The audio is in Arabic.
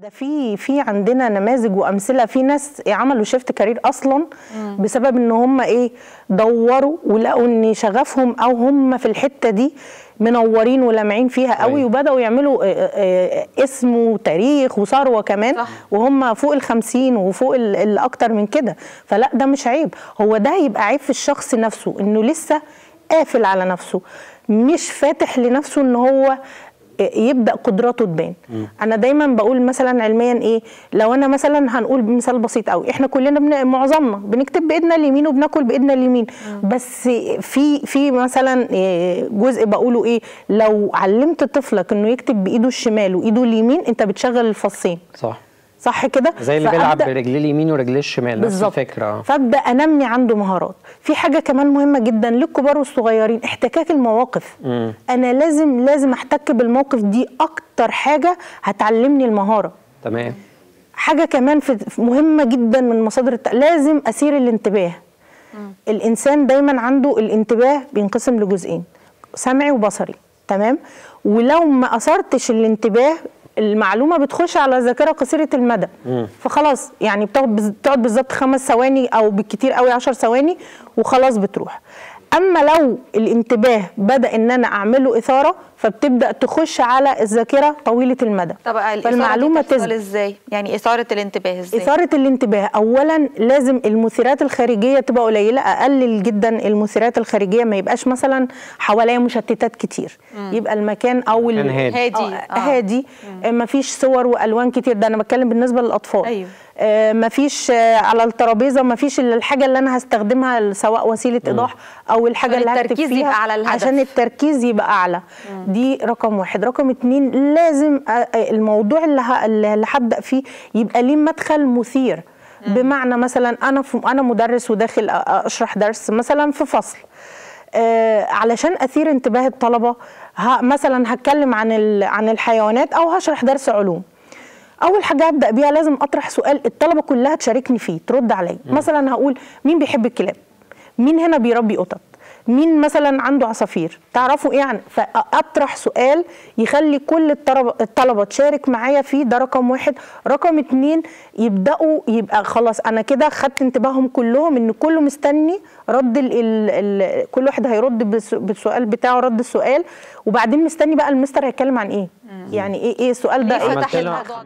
ده في عندنا نماذج وامثله، في ناس عملوا شيفت كارير اصلا بسبب ان هم دوروا ولقوا ان شغفهم او هم في الحته دي منورين ولامعين فيها قوي، وبداوا يعملوا اسم وتاريخ وثروه كمان، صح. وهم فوق ال50 وفوق الاكتر من كده. فلا ده مش عيب، هو ده يبقى عيب في الشخص نفسه، انه لسه قافل على نفسه، مش فاتح لنفسه ان هو يبدا قدراته تبان. انا دايما بقول مثلا علميا لو انا مثلا هنقول بمثال بسيط قوي، احنا كلنا معظمنا بنكتب بايدنا اليمين وبناكل بايدنا اليمين، بس في مثلا جزء بقوله لو علمت طفلك انه يكتب بايده الشمال وايده اليمين، انت بتشغل الفصين، صح كده؟ زي اللي بيلعب برجليه اليمين ورجليه الشمال، نفس الفكره. فابدا انمي عنده مهارات. في حاجه كمان مهمه جدا للكبار والصغيرين، احتكاك المواقف. انا لازم احتك بالموقف، دي اكتر حاجه هتعلمني المهاره. تمام. حاجه كمان مهمه جدا من مصادر لازم اسير الانتباه. الانسان دايما عنده الانتباه بينقسم لجزئين، سمعي وبصري، تمام؟ ولو ما اثرتش الانتباه، المعلومه بتخش على ذاكره قصيره المدى، فخلاص يعني بتقعد بالظبط 5 ثواني او بالكتير قوي 10 ثواني وخلاص بتروح. اما لو الانتباه بدا ان انا اعمله اثاره، فبتبدا تخش على الذاكره طويله المدى. طب فالمعلومه تثبت ازاي؟ يعني اثاره الانتباه ازاي؟ اثاره الانتباه اولا لازم المثيرات الخارجيه تبقى قليله، اقلل جدا المثيرات الخارجيه، ما يبقاش مثلا حواليا مشتتات كتير، يبقى المكان او هادي ما فيش صور والوان كتير. ده انا بتكلم بالنسبه للاطفال. ايوه. ما فيش على الترابيزه، ما فيش الحاجه اللي انا هستخدمها سواء وسيله ايضاح او الحاجه اللي هكتب فيها، على الهدف. عشان التركيز يبقى اعلى. دي رقم 1. رقم 2 لازم الموضوع اللي هبدا فيه يبقى ليه مدخل مثير. بمعنى مثلا انا مدرس وداخل اشرح درس مثلا في فصل، علشان اثير انتباه الطلبه مثلا هتكلم عن الحيوانات او هشرح درس علوم. اول حاجه ابدا بيها لازم اطرح سؤال الطلبه كلها تشاركني فيه، ترد عليا. مثلا هقول مين بيحب الكلاب؟ مين هنا بيربي قطط؟ مين مثلا عنده عصافير؟ تعرفوا ايه فاطرح سؤال يخلي كل الطلبه تشارك معايا فيه. ده رقم 1. رقم 2 يبقى خلاص انا كده خدت انتباههم كلهم، ان كله مستني رد كل واحد هيرد بالسؤال بتاعه، رد السؤال، وبعدين مستني بقى المستر هيتكلم عن ايه، يعني ايه السؤال ده، فتح الموضوع.